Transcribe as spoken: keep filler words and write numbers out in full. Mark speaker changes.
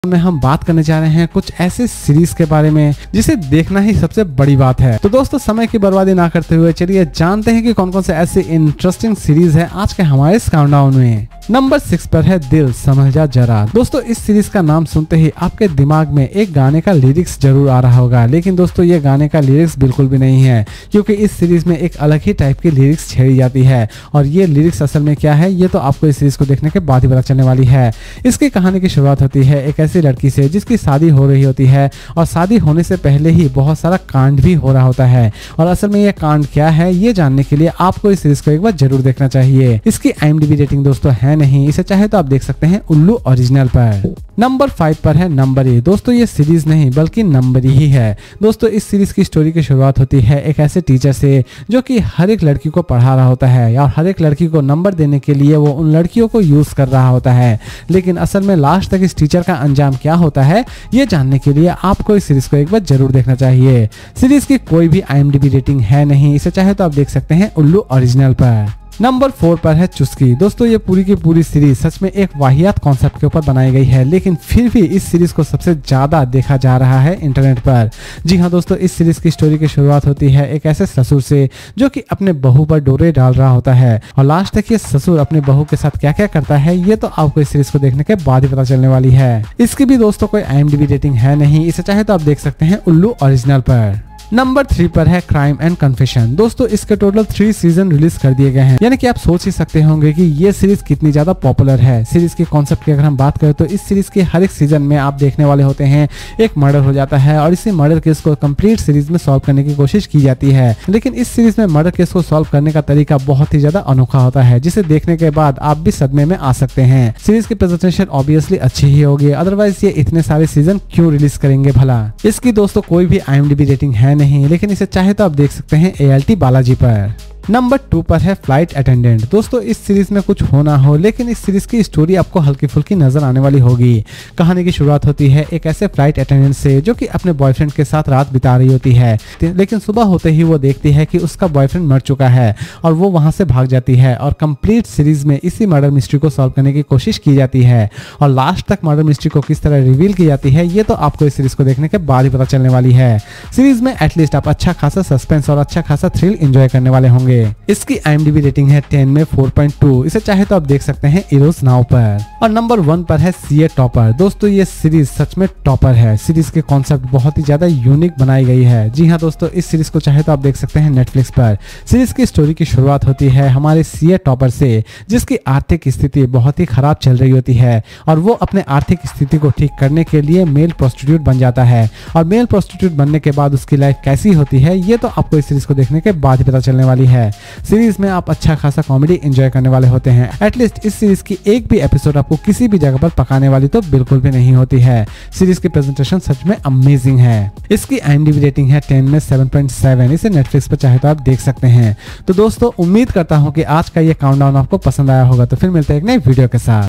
Speaker 1: में हम बात करने जा रहे हैं कुछ ऐसे सीरीज के बारे में जिसे देखना ही सबसे बड़ी बात है। तो दोस्तों समय की बर्बादी ना करते हुए चलिए जानते हैं कि कौन कौन से ऐसे इंटरेस्टिंग सीरीज है आज के हमारे इस काउंटडाउन में। नंबर सिक्स पर है दिल समझ जा जरा। दोस्तों इस सीरीज का नाम सुनते ही आपके दिमाग में एक गाने का लिरिक्स जरूर आ रहा होगा, लेकिन दोस्तों ये गाने का लिरिक्स बिल्कुल भी नहीं है, क्योंकि इस सीरीज में एक अलग ही टाइप की लिरिक्स छेड़ी जाती है। और ये लिरिक्स असल में क्या है ये तो आपको इस सीरीज को देखने के बाद ही पता चलने वाली है। इसकी कहानी की शुरुआत होती है एक ऐसी लड़की से जिसकी शादी हो रही होती है, और शादी होने से पहले ही बहुत सारा कांड भी हो रहा होता है। और असल में ये कांड क्या है ये जानने के लिए आपको इस सीरीज को एक बार जरूर देखना चाहिए। इसकी I M D B rating दोस्तों है नहीं, इसे चाहे तो आप देख सकते हैं उल्लू ओरिजिनल पर। नंबर फाइव पर है नंबरी। दोस्तों ये सीरीज नहीं बल्कि नंबरी ही है। दोस्तों इस सीरीज की स्टोरी की शुरुआत होती है एक ऐसे टीचर से जो कि हर एक लड़की को पढ़ा रहा होता है, और हर एक लड़की को नंबर देने के लिए वो उन लड़कियों को यूज कर रहा होता है। लेकिन असल में लास्ट तक इस टीचर का अंजाम क्या होता है ये जानने के लिए आपको इस सीरीज को एक बार जरूर देखना चाहिए। सीरीज की कोई भी I M D B rating है नहीं, इसे चाहे तो आप देख सकते हैं उल्लू ओरिजिनल पर। नंबर फोर पर है चुस्की। दोस्तों ये पूरी की पूरी सीरीज सच में एक वाहियात कॉन्सेप्ट के ऊपर बनाई गई है, लेकिन फिर भी इस सीरीज को सबसे ज्यादा देखा जा रहा है इंटरनेट पर। जी हाँ दोस्तों इस सीरीज की स्टोरी की शुरुआत होती है एक ऐसे ससुर से जो कि अपने बहू पर डोरे डाल रहा होता है, और लास्ट तक ये ससुर अपने बहू के साथ क्या क्या करता है ये तो आपको इस सीरीज को देखने के बाद ही पता चलने वाली है। इसकी भी दोस्तों कोई I M D B rating है नहीं, इसे चाहे तो आप देख सकते हैं उल्लू ओरिजिनल पर। नंबर थ्री पर है क्राइम एंड कन्फेशन। दोस्तों इसके टोटल थ्री सीजन रिलीज कर दिए गए हैं, यानी कि आप सोच ही सकते होंगे कि ये सीरीज कितनी ज्यादा पॉपुलर है। सीरीज के कॉन्सेप्ट की अगर हम बात करें तो इस सीरीज के हर एक सीजन में आप देखने वाले होते हैं एक मर्डर हो जाता है, और इसी मर्डर केस को कंप्लीट सीरीज में सॉल्व करने की कोशिश की जाती है। लेकिन इस सीरीज में मर्डर केस को सॉल्व करने का तरीका बहुत ही ज्यादा अनोखा होता है, जिसे देखने के बाद आप भी सदमे में आ सकते हैं। सीरीज की प्रेजेंटेशन ऑब्वियसली अच्छी ही होगी, अदरवाइज ये इतने सारे सीजन क्यों रिलीज करेंगे भला। इसकी दोस्तों कोई भी I M D B rating है नहीं, लेकिन इसे चाहे तो आप देख सकते हैं ए एल टी बालाजी पर। नंबर टू पर है फ्लाइट अटेंडेंट। दोस्तों इस सीरीज में कुछ हो ना हो, लेकिन इस सीरीज की स्टोरी आपको हल्की फुल्की नजर आने वाली होगी। कहानी की शुरुआत होती है एक ऐसे फ्लाइट अटेंडेंट से जो कि अपने बॉयफ्रेंड के साथ रात बिता रही होती है, लेकिन सुबह होते ही वो देखती है कि उसका बॉयफ्रेंड मर चुका है, और वो वहां से भाग जाती है। और कंप्लीट सीरीज में इसी मर्डर मिस्ट्री को सॉल्व करने की कोशिश की जाती है, और लास्ट तक मर्डर मिस्ट्री को किस तरह रिवील की जाती है ये तो आपको इस सीरीज को देखने के बाद ही पता चलने वाली है। सीरीज में एटलीस्ट आप अच्छा खासा सस्पेंस और अच्छा खासा थ्रिल एंजॉय करने वाले होंगे। इसकी I M D B rating है टेन में फोर पॉइंट टू, इसे चाहे तो आप देख सकते हैं इरोज नाउ पर। और नंबर वन पर है सी ए टॉपर। दोस्तों ये सीरीज सच में टॉपर है। सीरीज के कॉन्सेप्ट बहुत ही ज्यादा यूनिक बनाई गई है। जी हाँ दोस्तों इस सीरीज को चाहे तो आप देख सकते हैं नेटफ्लिक्स पर। सीरीज की स्टोरी की शुरुआत होती है हमारे सी ए टॉपर से, जिसकी आर्थिक स्थिति बहुत ही खराब चल रही होती है, और वो अपने आर्थिक स्थिति को ठीक करने के लिए मेल प्रोस्टिट्यूट बन जाता है। और मेल प्रोस्टिट्यूट बनने के बाद उसकी लाइफ कैसी होती है ये तो आपको इस सीरीज को देखने के बाद ही पता चलने वाली है। सीरीज में आप अच्छा खासा कॉमेडी एंजॉय करने वाले होते हैं। एटलीस्ट इस सीरीज की एक भी एपिसोड आपको किसी भी जगह पर पकाने वाली तो बिल्कुल भी नहीं होती है। सीरीज की प्रेजेंटेशन सच में अमेजिंग है। इसकी I M D B rating है टेन में सेवन पॉइंट सेवन, इसे नेटफ्लिक्स पर चाहे तो आप देख सकते हैं। तो दोस्तों उम्मीद करता हूँ कि आज का ये काउंटडाउन आपको पसंद आया होगा। तो फिर मिलते हैं एक नई वीडियो के साथ।